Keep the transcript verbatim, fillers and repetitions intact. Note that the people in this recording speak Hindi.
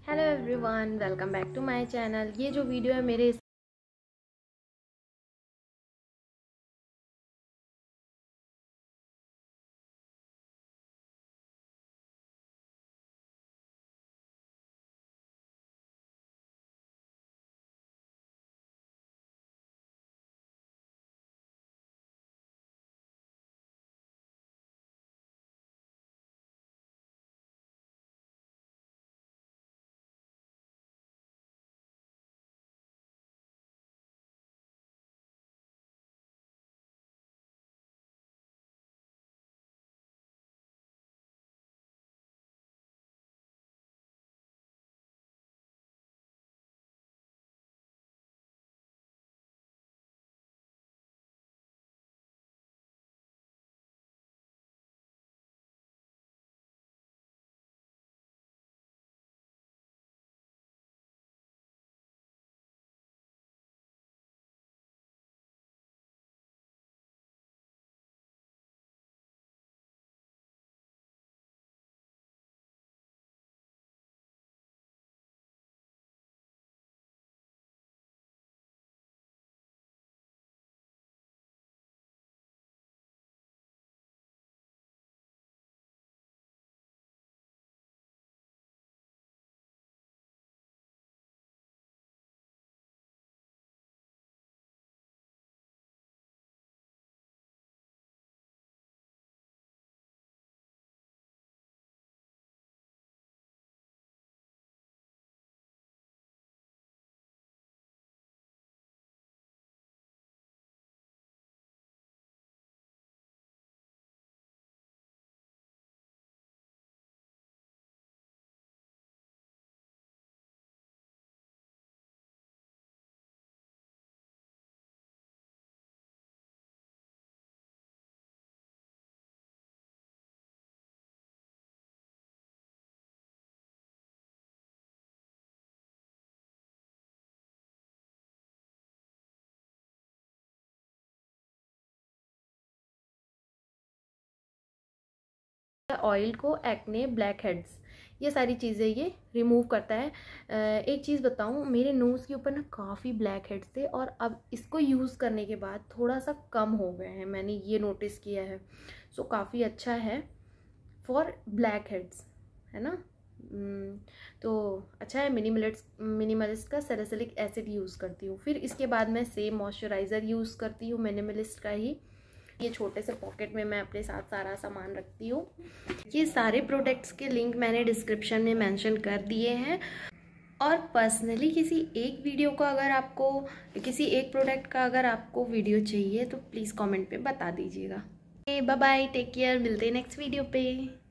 Hello everyone, welcome back to my channel. ये जो वीडियो है मेरे ऑयल को एक्ने, ब्लैक हेड्स, ये सारी चीज़ें ये रिमूव करता है। एक चीज़ बताऊं, मेरे नोज़ के ऊपर ना काफ़ी ब्लैक हेड्स थे और अब इसको यूज़ करने के बाद थोड़ा सा कम हो गए हैं, मैंने ये नोटिस किया है। सो काफ़ी अच्छा है फॉर ब्लैक हेड्स, है ना। तो अच्छा है। मिनिमलिस्ट मिनिमलिस्ट का सैलिसिलिक एसिड यूज़ करती हूँ। फिर इसके बाद मैं सेम मॉइस्चराइज़र यूज़ करती हूँ मिनिमलिस्ट का ही। ये छोटे से पॉकेट में मैं अपने साथ सारा सामान रखती हूँ। ये सारे प्रोडक्ट्स के लिंक मैंने डिस्क्रिप्शन में मेंशन कर दिए हैं। और पर्सनली किसी एक वीडियो का अगर आपको किसी एक प्रोडक्ट का अगर आपको वीडियो चाहिए तो प्लीज़ कमेंट पे बता दीजिएगा। बाय बाय, टेक केयर, मिलते हैं नेक्स्ट वीडियो पे।